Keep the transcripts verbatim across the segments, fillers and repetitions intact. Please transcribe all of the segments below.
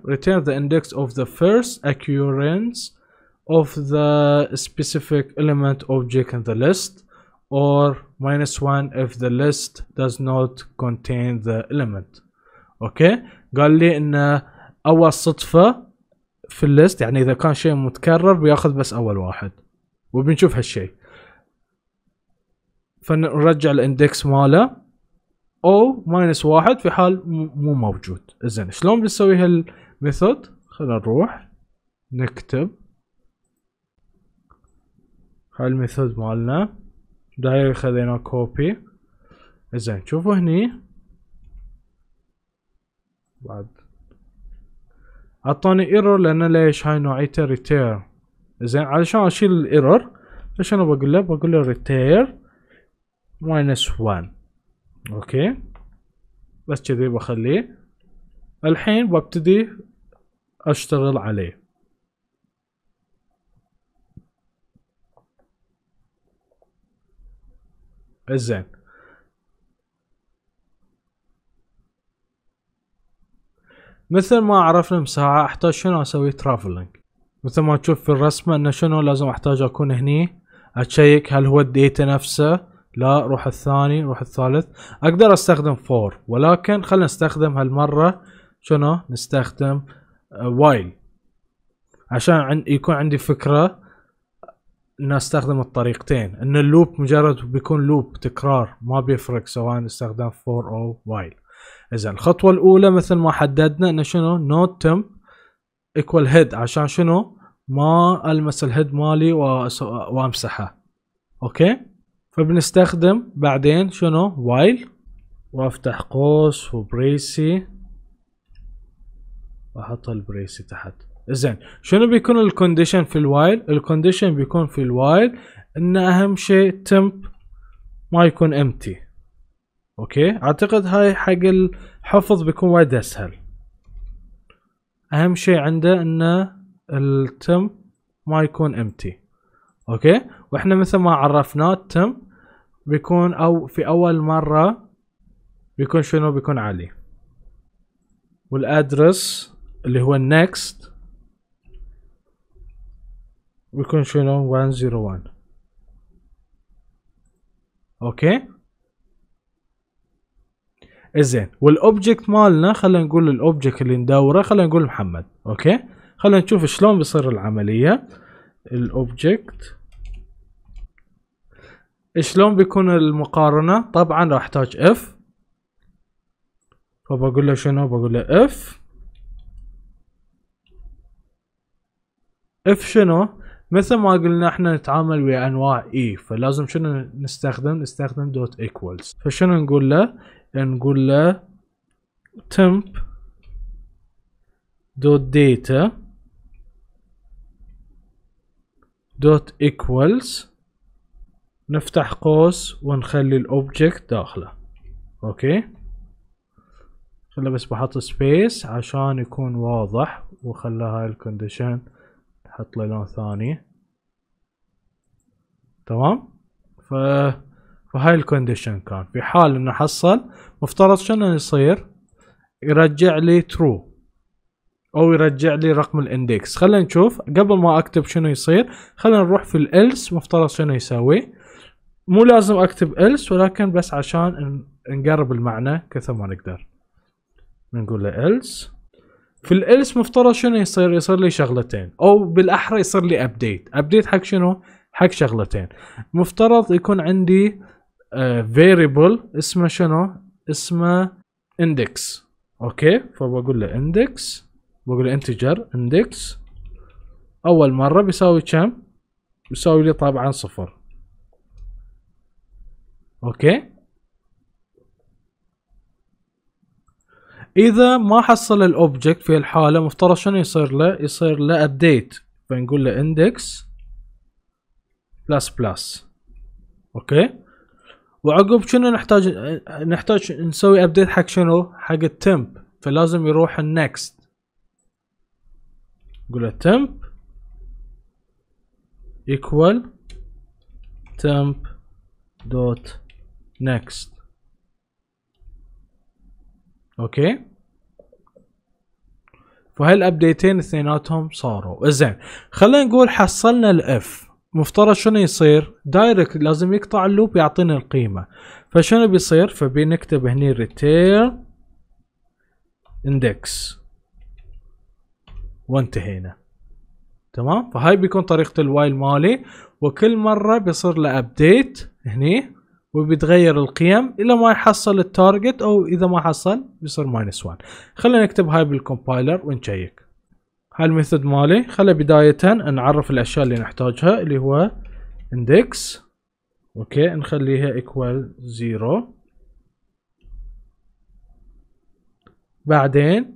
return the index of the first occurrence of the specific element object in the list, or minus one if the list does not contain the element. اوكي قال لي ان اول صدفة في الليست، يعني اذا كان شيء متكرر بياخذ بس اول واحد، وبنشوف هالشيء. فنرجع الاندكس ماله او ماينس واحد في حال مو موجود. زين شلون بنسوي هالميثود؟ خلينا نروح نكتب هاي الميثود مالنا داير، خذينا كوبي. زين شوفوا هني بعد عطاني ايرور، لان ليش؟ هاي نوعيته ريتير. زين علشان اشيل الايرور ايش انا بقول له؟ بقول له ريتير ماينس واحد. اوكي بس كذي بخليه. الحين ببتدي اشتغل عليه. زين مثل ما عرفنا مساحة، احتاج شنو اسوي؟ ترافلينج. مثل ما تشوف في الرسمة انه شنو لازم احتاج اكون هني اتشيك هل هو الديتا نفسه، لا روح الثاني روح الثالث. اقدر استخدم فور، ولكن خلينا نستخدم هالمرة شنو؟ نستخدم وايل عشان عن يكون عندي فكرة ان استخدم الطريقتين، ان اللوب مجرد بيكون لوب تكرار، ما بيفرق سواء نستخدم فور او وايل. اذا الخطوة الاولى مثل ما حددنا انه شنو؟ نوت تمب ايكوال هيد، عشان شنو؟ ما المس الهيد مالي وامسحه. اوكي فبنستخدم بعدين شنو؟ وايل، وافتح قوس وبريسي واحط البريسي تحت. زين شنو بيكون الكونديشن في الوايل؟ الكونديشن بيكون في الوايل ان اهم شيء تمب ما يكون امتي. اوكي اعتقد هاي حق الحفظ بيكون وايد اسهل. اهم شيء عنده ان التمب ما يكون امتي. اوكي واحنا مثل ما عرفناه التمب بيكون او في اول مرة بيكون شنو؟ بيكون عالي، والادرس اللي هو next بيكون شنو؟ واحد صفر واحد. اوكي زين والاوبجكت مالنا خلينا نقول الاوبجكت اللي ندوره خلينا نقول محمد. اوكي خلينا نشوف شلون بيصير العملية. الاوبجكت شلون بيكون المقارنة؟ طبعا راح احتاج اف، فبقول له شنو؟ بقول له اف اف شنو؟ مثل ما قلنا احنا نتعامل ويا انواع اي، فلازم شنو نستخدم؟ نستخدم دوت ايكوالز. فشنو نقول له؟ نقول له temp دوت data دوت equals، نفتح قوس ونخلي الاوبجكت داخله. اوكي خله بس بحط سبيس عشان يكون واضح، وخلى هاي الكونديشن نحط له لون ثاني. تمام ف فهاي الكونديشن كان في حال انه حصل مفترض شنو يصير؟ يرجع لي ترو او يرجع لي رقم الاندكس. خلينا نشوف قبل ما اكتب شنو يصير. خلينا نروح في الالس، مفترض شنو يسوي؟ مو لازم اكتب الس، ولكن بس عشان نقرب المعنى كثر ما نقدر نقول له الس. في الالس مفترض شنو يصير؟ يصير لي شغلتين، او بالاحرى يصير لي ابديت. ابديت حق شنو؟ حق شغلتين. مفترض يكون عندي uh, variable اسمه شنو؟ اسمه index. اوكي فبقول له index، بقول له integer index اول مرة بيساوي كم؟ بيساوي لي طبعا صفر. اوكي اذا ما حصل الاوبجكت في الحالة مفترض شنو يصير له؟ يصير له update، فنقول له index بلس بلس. اوكي وعقب شنو نحتاج؟ نحتاج نسوي ابديت حق شنو؟ حق التمب، فلازم يروح النكست. نقول له temp equal temp dot next. اوكي فهاي الابديتين اثنيناتهم صاروا. زين خلينا نقول حصلنا الاف، مفترض شنو يصير؟ دايركت لازم يقطع اللوب يعطينا القيمه. فشنو بيصير؟ فبنكتب هني ريتير اندكس وانتهينا. تمام. فهاي بيكون طريقه الوايل مالي، وكل مره بيصير له ابديت هني وبيتغير القيم الى ما يحصل التارجت، او اذا ما حصل بيصير ماينس واحد. خلينا نكتب هاي بالكومبايلر ونشيك. هاي الميثود مالي خلي بداية نعرف الاشياء اللي نحتاجها اللي هو index. اوكي نخليها equal زيرو. بعدين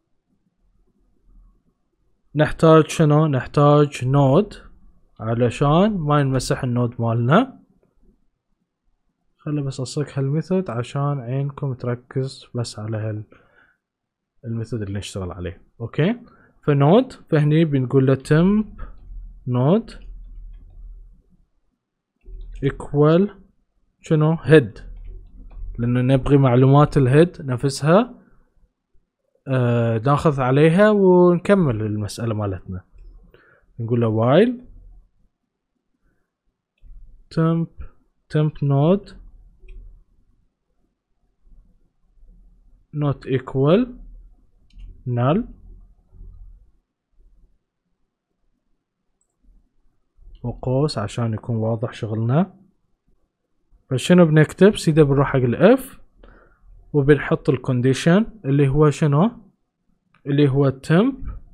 نحتاج شنو؟ نحتاج نود علشان ما ينمسح النود مالنا. خلي بس اصك هالميثود عشان عينكم تركز بس على هال الميثود اللي نشتغل عليه. اوكي فنود، فهني بنقول له temp node equal شنو؟ head، لانه نبغي معلومات الهيد نفسها آه ناخذ عليها ونكمل المسألة مالتنا. نقول له while temp temp node not equal null وقوس عشان يكون واضح شغلنا. فشنو بنكتب؟ سيدا بنروح حق الاف وبنحط الكونديشن اللي هو شنو؟ اللي هو temp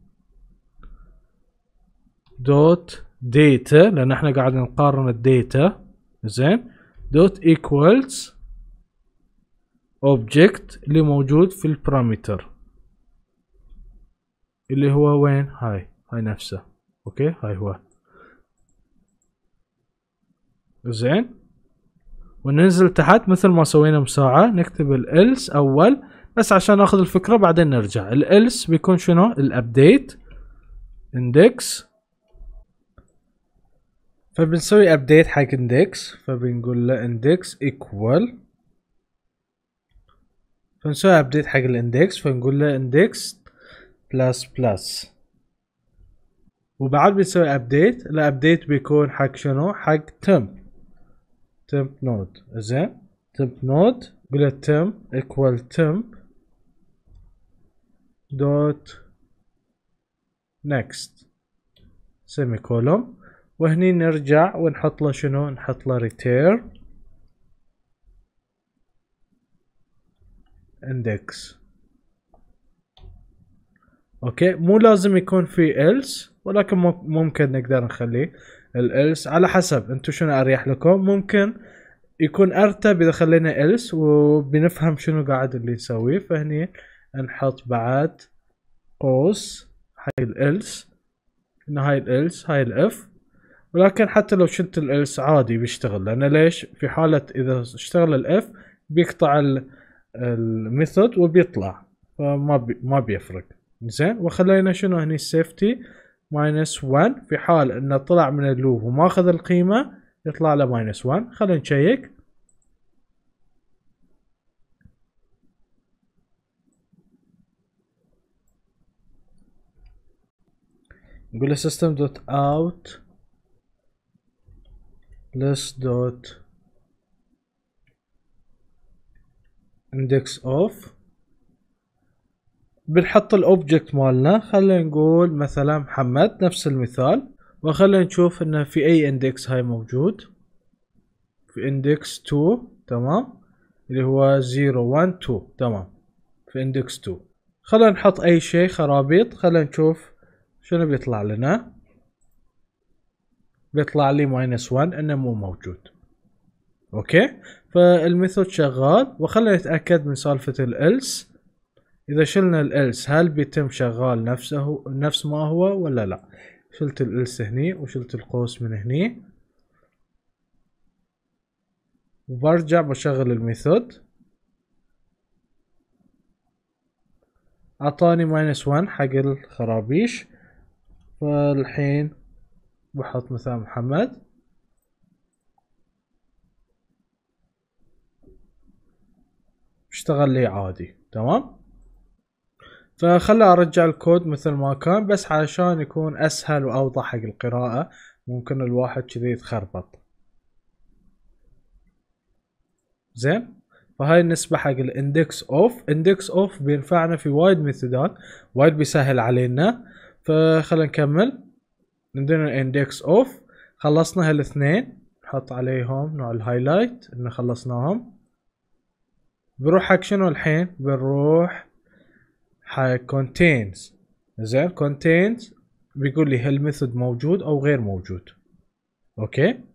دوت data، لان احنا قاعد نقارن الداتا. زين دوت equals object اللي موجود في البارامتر اللي هو وين؟ هاي هاي نفسه. اوكي هاي هو. زين وننزل تحت مثل ما سوينا مساعة، نكتب الالس اول بس عشان ناخذ الفكرة، بعدين نرجع. الالس بيكون شنو؟ الابديت اندكس. فبنسوي ابديت حق اندكس، فبنقول له اندكس ايكوال، فنسوي ابديت حق الاندكس فنقول له اندكس بلس بلس. وبعد بنسوي ابديت، الابديت بيكون حق شنو؟ حق temp temp node. زين temp node قول له temp equal temp دوت next سيمي كولوم. وهني نرجع ونحط له شنو؟ نحط له return index. اوكي مو لازم يكون في else، ولكن ممكن نقدر نخليه الelse على حسب انتو شنو اريح لكم. ممكن يكون ارتب اذا خلينا else وبنفهم شنو قاعد اللي نسويه. فهني نحط بعد قوس حق الelse ان هاي الelse هاي الاف. ولكن حتى لو شلت الelse عادي بيشتغل، لان ليش؟ في حالة اذا اشتغل الاف بيقطع الميثود وبيطلع، فما بي ما بيفرق. زين وخلينا شنو هني safety ماينس واحد، في حال انه طلع من اللوب وما اخذ القيمة يطلع له ماينس واحد. خلينا نشيك. نقول له system dot out list dot index of. بنحط الاوبجكت مالنا، خلينا نقول مثلا محمد نفس المثال، وخلينا نشوف انه في اي اندكس هاي موجود. في اندكس اثنين تمام، اللي هو صفر واحد اثنين تمام، في اندكس اثنين. خلينا نحط اي شيء خرابيط، خلينا نشوف شنو بيطلع لنا. بيطلع لي ماينس واحد انه مو موجود. اوكي فالميثود شغال. وخلينا نتاكد من سالفة الالس، اذا شلنا الالس هل بيتم شغال نفسه نفس ما هو ولا لا. شلت الالس هني وشلت القوس من هني، وبرجع بشغل الميثود. اعطاني ماينس واحد حق الخرابيش. فالحين بحط مثلا محمد، اشتغل لي عادي تمام. فخلى ارجع الكود مثل ما كان بس علشان يكون اسهل واوضح حق القراءة. ممكن الواحد كذي يتخربط. زين. فهاي النسبة حق الاندكس اوف. اندكس اوف بينفعنا في وايد ميثودات، وايد بيسهل علينا. فخلنا نكمل. عندنا الاندكس اوف. خلصنا هالاثنين، نحط عليهم نوع الهايلايت انه خلصناهم. بنروح حق شنو الحين؟ بنروح حق contains. زين contains بيقول لي هل الميثود موجود او غير موجود. اوكي